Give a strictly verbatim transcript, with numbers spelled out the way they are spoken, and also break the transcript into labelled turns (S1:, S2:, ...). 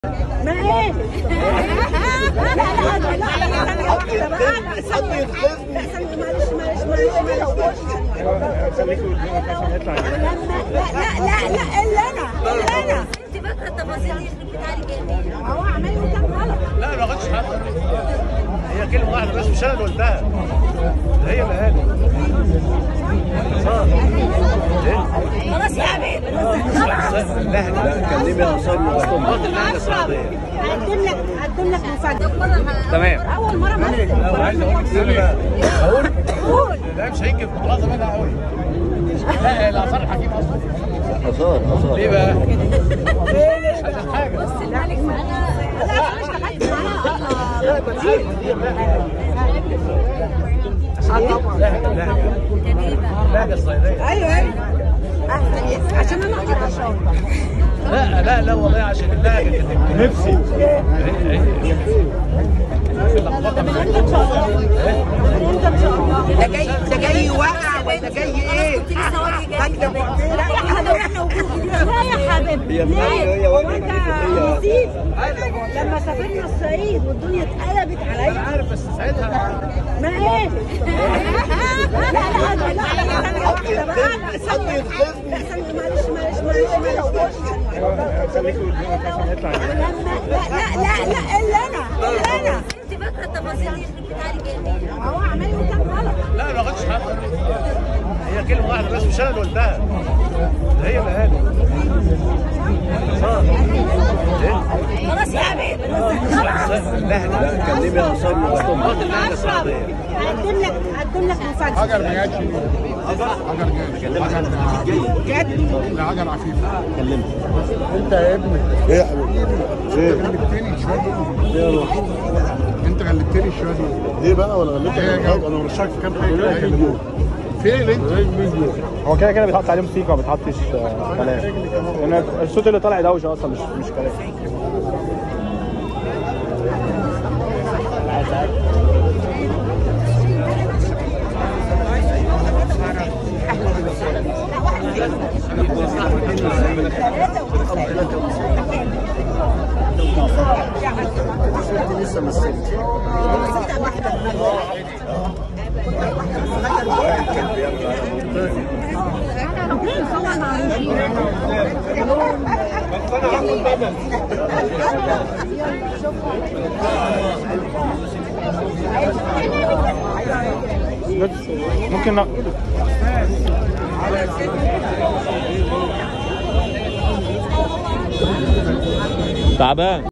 S1: ما ايه؟ لا لا لا لا ثانية واحدة بقى. ثانية معلش معلش معلش معلش.
S2: خليكي قدامك عشان يطلع.
S1: لا لا لا لا الا انا الا انا.
S3: انت فاكرة التفاصيل يخرب بيت عليك جميل.
S1: هو عمال يقول كلام غلط.
S2: لا ما غلطش حد. هي كلمة واحدة بس مش أنا اللي قلتها. هي اللي قالت.
S1: خلاص يا حبيبي
S2: لا لا كلمي أنصار واستنباط اللهجة الصعيدية.
S1: هقدم لك هقدم لك مفاجأة.
S2: تمام.
S1: أول مرة مثل.
S2: لا عايز أقول لك سر. أقول؟ قول. لا مش هينكب خلاص أنا هقول. لا الآثار الحكيم أصلا. آثار آثار. ليه بقى؟ مش عشان حاجة.
S1: بص الملك معانا. لا مش اشتغلت معانا.
S2: لا كتير. لهجة لهجة. لهجة صعيدية.
S1: أيوه أيوه. عشان أنا أقدر أشرب.
S2: لا لا لا والله عشان اللهجة كانت نفسي.
S4: ده جاي ده جاي واقع ولا جاي ايه؟
S1: لا يا حبيبي ليه؟ هو انت نسيت لما سافرنا الصعيد والدنيا اتقلبت عليا؟
S2: عارف بس ساعتها
S1: ما ايه؟ لا لا لا لا ثانية واحدة بقى. ثانية معلش معلش معلش معلش.
S2: خليكي قدامك عشان يطلع.
S1: لا لا لا لا الا انا الا انا.
S3: انت فاكرة التفاصيل يخرب بيت عليك جميل.
S1: هو عمال يقول كلام غلط.
S2: لا ما غلطش حد. هي كلمة واحدة بس مش أنا اللي قلتها. هي اللي قالت.
S1: خلاص يا حبيبي.
S2: اللهجة لا كلمي أنصار واستنباط اللهجة الصعيدية.
S1: هقدم لك هقدم لك مفاجأة.
S5: حجر ما جاتش. حجر جاي. جد؟ لا حجر عفيف.
S2: كلمت.
S5: انت يا ابني.
S2: ايه يا حبيبي؟
S5: ايه؟ غلبتني شويه.
S2: ايه يا روح؟
S5: انت غلبتني شويه.
S2: ليه بقى ولا غلبتك؟
S5: ايه
S2: انا مرشحك في كام حاجة كده كلموه.
S5: فين انت؟
S6: هو كده كده بيتحط عليه موسيقى ما بيتحطش آه، كلام. لان الصوت اللي طالع دوشه اصلا مش مش كلام.
S2: لسه مسكت.
S6: ممكن تعبان.